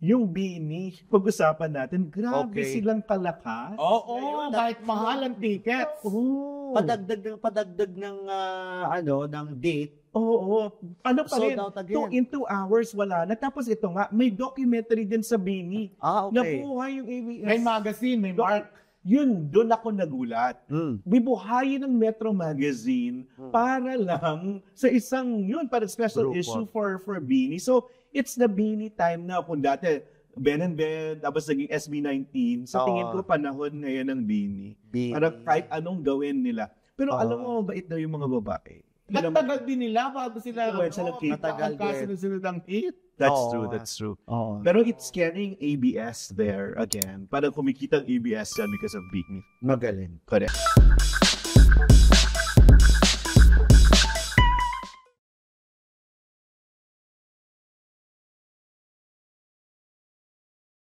yung Bini, pag-usapan natin, grabe silang kalakas. Oo, kahit mahal ang ticket. Padagdag ng ng date. Oo. Ano pa rin, Sold out again. in 2 hours wala na. Tapos ito nga, may documentary din sa Bini. Nabuhay yung ABS. May magazine, may mark. Yun, doon ako nagulat. Bibuhayin ng Metro Magazine para lang sa isang, para special issue for Bini. So, it's the Bini time na. Kung dati, Ben and Ben, tapos naging SB19. Sa tingin ko, panahon ngayon ng Bini. Parang kahit anong gawin nila. Pero alam mo, mabait daw yung mga babae. Nagtagal din nila bago sila matagal kasunod-sunod ang hit. That's true. Pero it's carrying ABS there again. Parang kumikita ang ABS yan because of Bini. Magaling. Correct.